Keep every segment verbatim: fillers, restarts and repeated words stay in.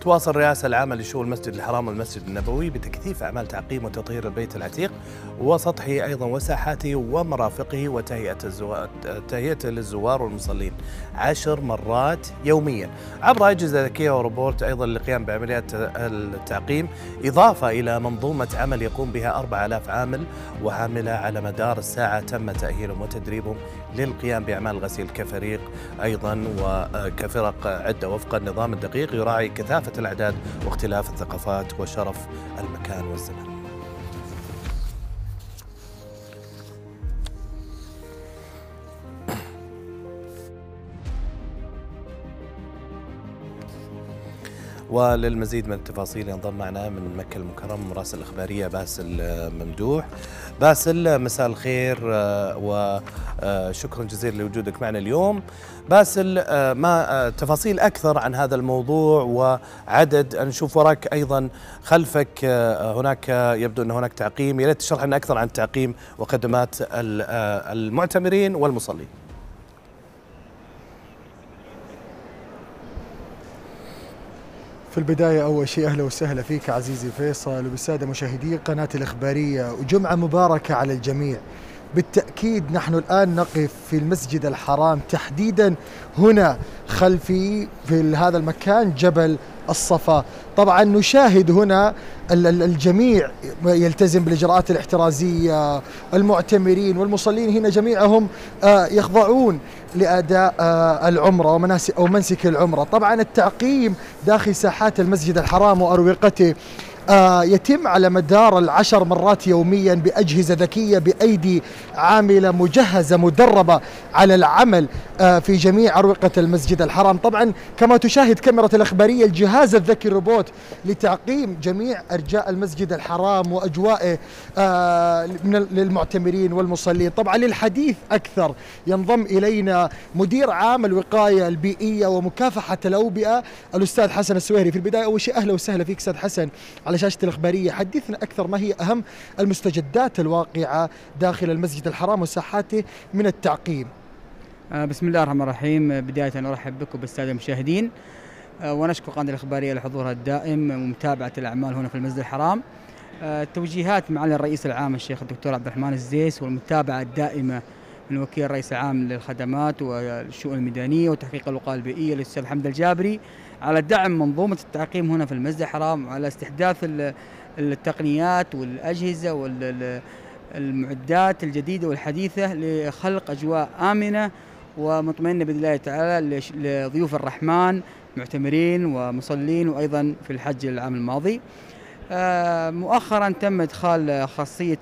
تواصل الرئاسة العامة لشؤون المسجد الحرام والمسجد النبوي بتكثيف أعمال تعقيم وتطهير البيت العتيق وسطحه أيضا وساحاته ومرافقه وتهيئة الزوار تهيئته للزوار والمصلين عشر مرات يوميا عبر أجهزة ذكية وروبوت أيضا للقيام بعمليات التعقيم، إضافة إلى منظومة عمل يقوم بها أربعة آلاف عامل وعاملة على مدار الساعة. تم تأهيلهم وتدريبهم للقيام بأعمال الغسيل كفريق أيضا وكفرق عدة وفق النظام الدقيق يراعي كثافة الأعداد واختلاف الثقافات وشرف المكان والزمان. وللمزيد من التفاصيل ينضم معنا من مكة المكرمة مراسل الإخبارية باسل ممدوح. باسل مساء الخير وشكرا جزيلا لوجودك معنا اليوم. باسل، ما تفاصيل أكثر عن هذا الموضوع وعدد، نشوف وراك أيضا خلفك هناك يبدو أن هناك تعقيم، يا ريت تشرح لنا أكثر عن التعقيم وخدمات المعتمرين والمصلين. في البداية أول شيء أهلا وسهلا فيك عزيزي فيصل وبالسادة مشاهدي قناة الإخبارية، وجمعة مباركة على الجميع. بالتأكيد نحن الآن نقف في المسجد الحرام تحديدا هنا خلفي في هذا المكان جبل الصفا. طبعا نشاهد هنا الجميع يلتزم بالإجراءات الاحترازية، المعتمرين والمصلين هنا جميعهم يخضعون لأداء العمرة ومناسك أو منسك العمرة. طبعا التعقيم داخل ساحات المسجد الحرام وأروقته آه يتم على مدار العشر مرات يوميا بأجهزة ذكية بأيدي عاملة مجهزة مدربة على العمل آه في جميع أروقة المسجد الحرام. طبعا كما تشاهد كاميرا الإخبارية الجهاز الذكي الروبوت لتعقيم جميع أرجاء المسجد الحرام وأجوائه آه للمعتمرين والمصلين. طبعا للحديث أكثر ينضم إلينا مدير عام الوقاية البيئية ومكافحة الأوبئة الأستاذ حسن السويهري. في البداية أول شيء أهلا وسهلا فيك أستاذ حسن على شاشة الإخبارية. حدثنا أكثر، ما هي أهم المستجدات الواقعة داخل المسجد الحرام وساحاته من التعقيم؟ بسم الله الرحمن الرحيم. بداية أرحب بكم بالسادة المشاهدين ونشكر قناة الإخبارية لحضورها الدائم ومتابعة الأعمال هنا في المسجد الحرام. توجيهات معالي الرئيس العام الشيخ الدكتور عبد الرحمن الزيس والمتابعة الدائمة من وكيل الرئيس العام للخدمات والشؤون الميدانية وتحقيق الوقاية البيئية الأستاذ حمد الجابري على دعم منظومة التعقيم هنا في المسجد الحرام وعلى استحداث التقنيات والأجهزة والمعدات الجديدة والحديثة لخلق أجواء آمنة ومطمئنة بإذن الله تعالى لضيوف الرحمن معتمرين ومصلين وأيضا في الحج العام الماضي. مؤخرا تم إدخال خاصية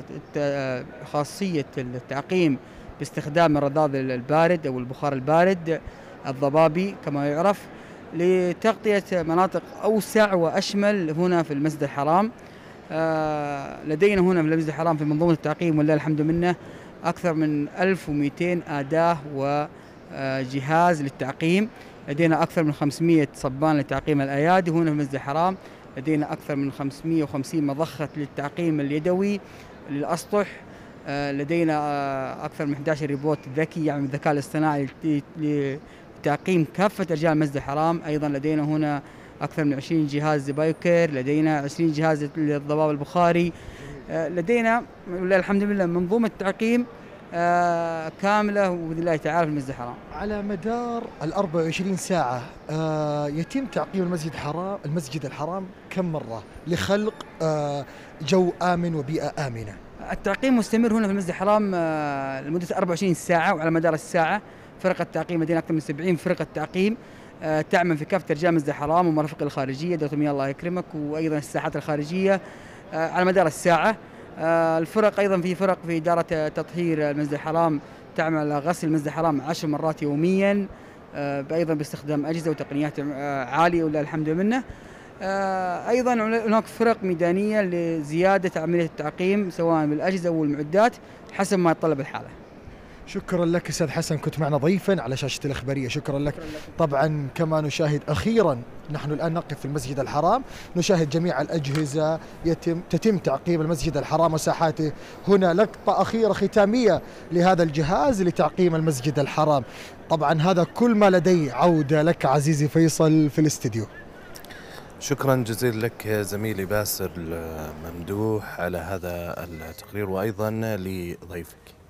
خاصية التعقيم باستخدام الرذاذ البارد أو البخار البارد الضبابي كما يعرف لتغطية مناطق أوسع وأشمل هنا في المسجد الحرام. لدينا هنا في المسجد الحرام في منظومة التعقيم ولله الحمد منه أكثر من ألف ومئتين أداة وجهاز للتعقيم. لدينا أكثر من خمسمئة صبان لتعقيم الأيادي هنا في المسجد الحرام. لدينا أكثر من خمسمئة وخمسين مضخة للتعقيم اليدوي للأسطح. لدينا أكثر من أحد عشر روبوت ذكي يعمل بالذكاء الاصطناعي لتعقيم كافة أرجاء المسجد الحرام. أيضا لدينا هنا أكثر من عشرين جهاز بايوكير، لدينا عشرين جهاز للضباب البخاري. لدينا ولله الحمد لله منظومة تعقيم آه كاملة وبإذن الله تعالى في المسجد الحرام. على مدار ال أربع وعشرين ساعة آه يتم تعقيم المسجد الحرام المسجد الحرام كم مرة لخلق آه جو آمن وبيئة آمنة؟ التعقيم مستمر هنا في المسجد الحرام آه لمدة أربع وعشرين ساعة، وعلى مدار الساعة فرقة تعقيم لدينا أكثر من سبعين فرقة تعقيم آه تعمل في كافة أرجاء المسجد الحرام ومرافق الخارجية دولة المياه الله يكرمك وأيضا الساحات الخارجية آه على مدار الساعة. آه الفرق أيضا في فرق في إدارة تطهير المسجد الحرام تعمل على غسل المسجد الحرام عشر مرات يوميا آه أيضا باستخدام أجهزة وتقنيات آه عالية ولله الحمد منه. آه أيضا هناك فرق ميدانية لزيادة عملية التعقيم سواء بالأجهزة والمعدات حسب ما يتطلب الحالة. شكرا لك أستاذ حسن، كنت معنا ضيفا على شاشة الإخبارية. شكرا لك. طبعا كما نشاهد أخيرا نحن الآن نقف في المسجد الحرام، نشاهد جميع الأجهزة يتم تتم تعقيم المسجد الحرام وساحاته. هنا لقطة أخيرة ختامية لهذا الجهاز لتعقيم المسجد الحرام. طبعا هذا كل ما لدي، عودة لك عزيزي فيصل في الاستديو. شكرا جزيلا لك زميلي باسل ممدوح على هذا التقرير، وأيضا لضيفك.